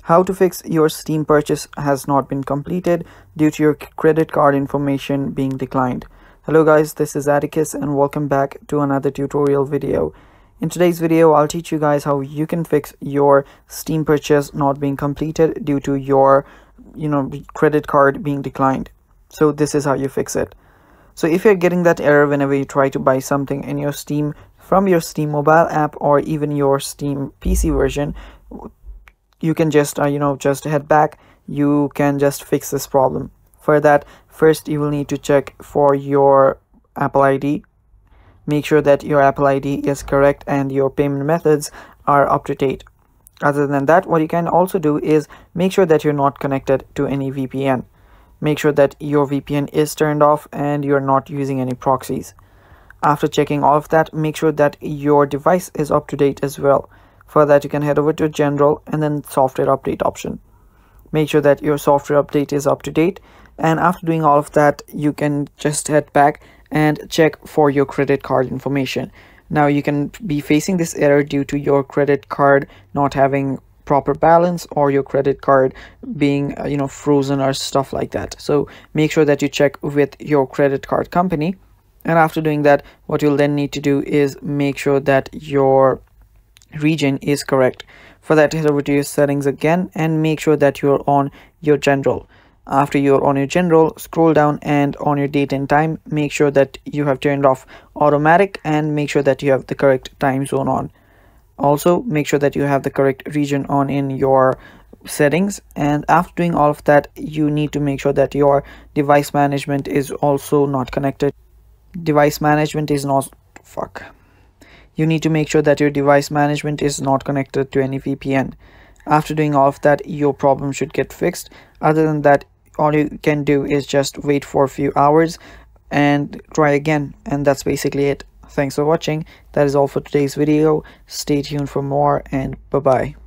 How to fix your Steam purchase has not been completed due to your credit card information being declined. Hello guys, this is Atticus and welcome back to another tutorial video. In today's video, I'll teach you guys how you can fix your Steam purchase not being completed due to your credit card being declined. So this is how you fix it. So if you're getting that error whenever you try to buy something in your Steam from your Steam mobile app or even your Steam PC version, you can just just head back. You can just fix this problem. For that, first you will need to check for your Apple ID. Make sure that your Apple ID is correct and your payment methods are up to date. Other than that, what you can also do is make sure that you're not connected to any VPN. Make sure that your VPN is turned off and you're not using any proxies. After checking all of that, make sure that your device is up to date as well. For that, you can head over to General and then Software Update option. Make sure that your software update is up to date, and after doing all of that, you can just head back and check for your credit card information. Now you can be facing this error due to your credit card not having proper balance or your credit card being frozen or stuff like that. So make sure that you check with your credit card company, and after doing that, what you'll then need to do is make sure that your region is correct. For that, head over to your settings again and make sure that you're on your General. After you're on your General, scroll down and on your date and time, make sure that you have turned off automatic and make sure that you have the correct time zone on. Also make sure that you have the correct region on in your settings, and after doing all of that, you need to make sure that your device management is also not connected. You need to make sure that your device management is not connected to any VPN. After doing all of that, your problem should get fixed. Other than that, all you can do is just wait for a few hours and try again, and that's basically it. Thanks for watching. That is all for today's video. Stay tuned for more, and bye bye.